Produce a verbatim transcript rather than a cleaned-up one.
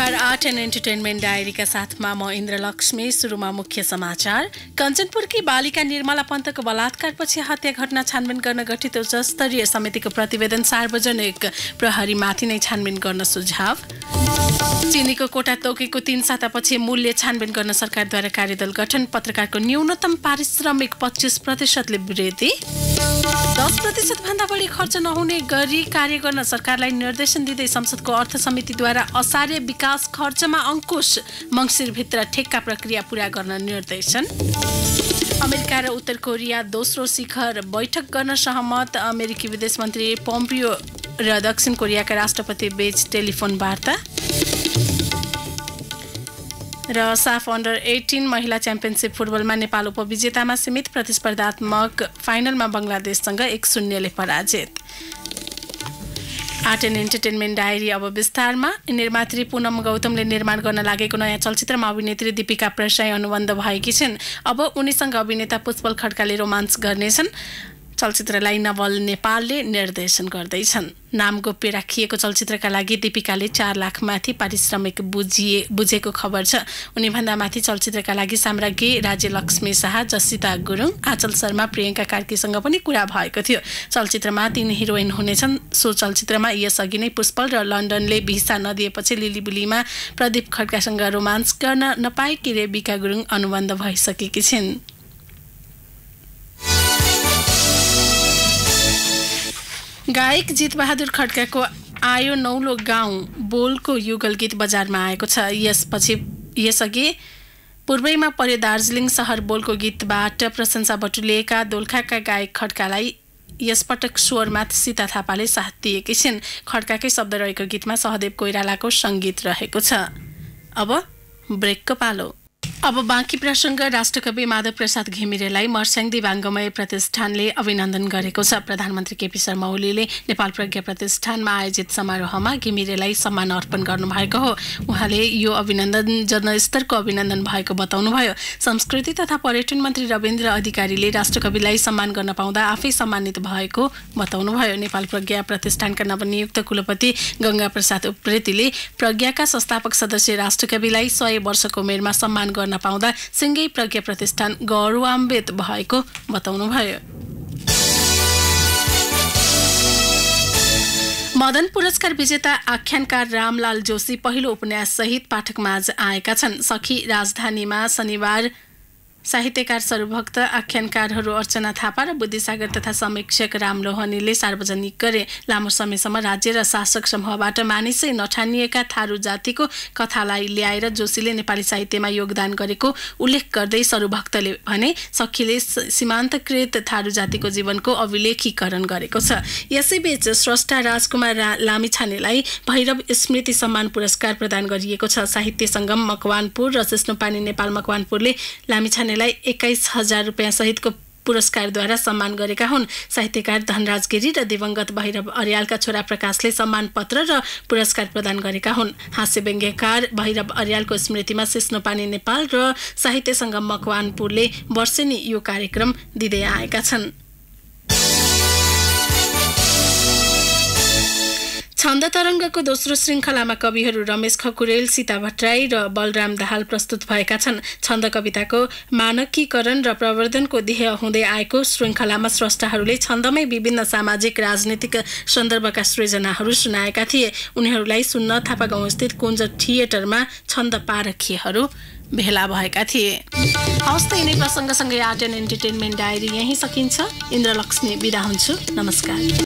नमस्कार। Art and entertainment डायरीका साथमा म इन्द्रलक्ष्मी। सुरुमा मुख्य समाचार। कञ्चनपुरकी बालिका निर्मला पन्तको बलात्कारपछि हत्या घटना छानबिन गर्न गठित उच्चस्तरीय समितिको प्रतिवेदन सार्वजनिक, प्रहरीमाथि नै छानबिन गर्न सुझाव। चिनीको कोटा तोकेको तीन सातापछि मूल्य छानबिन गर्न सरकारद्वारा कार्यदल गठन। पत्रकारको न्यूनतम पारिश्रमिक पच्चीस प्रतिशतले वृद्धि। दस प्रतिशत भन्दा बढी खर्च नहुने गरी कार्य गर्न सरकारलाई निर्देशन दिँदै संसदको अर्थ समितिद्वारा असारे विकास खर्चमा अंकुश। मङ्सिरभित्र ठेक्का प्रक्रिया पूरा गर्न निर्देशन। अमेरिका र उत्तर कोरिया दोस्रो शिखर बैठक गर्न सहमत। अमेरिकी विदेश मन्त्री पोम्पियो र दक्षिण कोरियाका राष्ट्रपति बीच टेलिफोन वार्ता। र साफ अन्डर एघार महिला च्याम्पियनसिप फुटबलमा नेपाल उपविजेतामा सीमित। प्रतिस्पर्धात्मक फाइनलमा बङ्गलादेशसँग एक शून्यले पराजित। आर्ट एन्ड एन्टरटेनमेन्ट डायरी अब विस्तारमा। निर्मात्री पूनम गौतमले निर्माण गर्न लागेको नयाँ चलचित्रमा अभिनेत्री दीपिका प्रसाई अनुबन्ध भएकी छिन्। अब उनीसँग अभिनेता पुष्पल खड्काले रोमान्स गर्नेछन्। चलचित्रलाई नवल नेपालले निर्देशन गर्दैछन्। नाम गोप्य राखिएको चलचित्रका लागि दीपिकाले चार लाख माथि पारिश्रमिक बुझिए बुझेको खबर छ। उनीभन्दा माथि चलचित्रका लागि साम्राज्ञी, राज्यलक्ष्मी शाह, जसिता गुरुङ, आँचल शर्मा, प्रियङ्का कार्कीसँग पनि कुरा भएको थियो। चलचित्रमा तीन हिरोइन हुनेछन्। सो चलचित्रमा यसअघि नै पुष्पल र लन्डनले भिसा नदिएपछि लिलीबुलीमा प्रदीप खड्कासँग रोमान्स गर्न नपाएकी रेबिका गुरुङ अनुबन्ध भइसकेकी छिन्। गायक जितबहादुर खड्काको आयो नौलो गाउँ बोलको युगल गीत बजारमा आएको छ। यसपछि यसअघि पूर्वैमा पर्यो दार्जिलिङ सहर बोलको गीतबाट प्रशंसा बटुलिएका दोलखाका गायक खड्कालाई यसपटक स्वरमा सीता थापाले साथ दिएकी छिन्। खड्काकै शब्द रहेको गीतमा सहदेव कोइरालाको सङ्गीत रहेको छ। अब ब्रेकको पालो। अब बाँकी प्रसङ्ग। राष्ट्रकवि माधव प्रसाद घिमिरेलाई मर्स्याङ दिवाङ्गमय प्रतिष्ठानले अभिनन्दन गरेको छ। प्रधानमन्त्री केपी शर्मा ओलीले नेपाल प्रज्ञा प्रतिष्ठानमा आयोजित समारोहमा घिमिरेलाई सम्मान अर्पण गर्नुभएको हो। उहाँले यो अभिनन्दन जनस्तरको अभिनन्दन भएको बताउनुभयो। संस्कृति तथा पर्यटन मन्त्री रविन्द्र अधिकारीले राष्ट्रकविलाई सम्मान गर्न पाउँदा आफै सम्मानित भएको बताउनुभयो। नेपाल प्रज्ञा प्रतिष्ठानका नवनियुक्त कुलपति गङ्गा प्रसाद उप्रेतीले प्रज्ञाका संस्थापक सदस्य राष्ट्रकविलाई सय वर्षको उमेरमा सम्मान गर्न पाउँदा सिंगै प्रज्ञा प्रतिष्ठान गौरवान्वित भएको बताउनुभयो। मदन पुरस्कार विजेता आख्यानकार रामलाल जोशी पहिलो उपन्यास सहित पाठकमाझ आएका छन्। सखी राजधानीमा शनिबार साहित्यकार सर्वभक्त आख्यानकारहरू अर्चना थापा र बुद्धिसागर तथा समीक्षक राम लोहनीले सार्वजनिक गरे। लामो समयसम्म राज्य र शासक समूहबाट मानिसै नठानिएका थारू जातिको कथालाई ल्याएर जोशीले नेपाली साहित्यमा योगदान गरेको उल्लेख गर्दै सर्वभक्तले भने सखीले सीमान्तकृत थारू जातिको जीवनको अभिलेखीकरण गरेको छ। यसैबीच स्रष्टा राजकुमार लामिछानेलाई भैरव स्मृति सम्मान पुरस्कार प्रदान गरिएको छ। साहित्य सङ्गम मकवानपुर र सिस्नुपानी नेपाल मकवानपुरले लामिछाने लाई एक्काइस हजार रुपियाँ सहितको पुरस्कारद्वारा सम्मान गरेका हुन्। साहित्यकार धनराज गिरी र दिवंगत भैरव अर्यालका छोरा प्रकाशले सम्मान पत्र र पुरस्कार प्रदान गरेका हुन्। हास्य व्यङ्ग्यकार भैरव अर्यालको स्मृतिमा सिस्नुपानी नेपाल र साहित्य सङ्गम मकवानपुरले वर्षेनी यो कार्यक्रम दिँदै आएका छन्। छन्द तरङ्गको दोस्रो श्रृङ्खलामा कविहरू रमेश खकुरेल, सीता भट्टराई र बलराम दाहाल प्रस्तुत भएका छन्। छन्द कविताको मानकीकरण र प्रवर्धनको ध्येय हुँदै आएको श्रृङ्खलामा स्रष्टाहरूले छन्दमै विभिन्न सामाजिक राजनीतिक सन्दर्भका सृजनाहरू सुनाएका थिए। उनीहरूलाई सुन्न थापागाउँस्थित कुञ्ज थिएटरमा छन्द पारखीहरू भेला भएका थिए। हवस् त यिनै प्रसङ्गसँगै आर्ट एन्ड एन्टरटेनमेन्ट डायरी यहीँ सकिन्छ। इन्द्रलक्ष्मी बिदा हुन्छु। नमस्कार।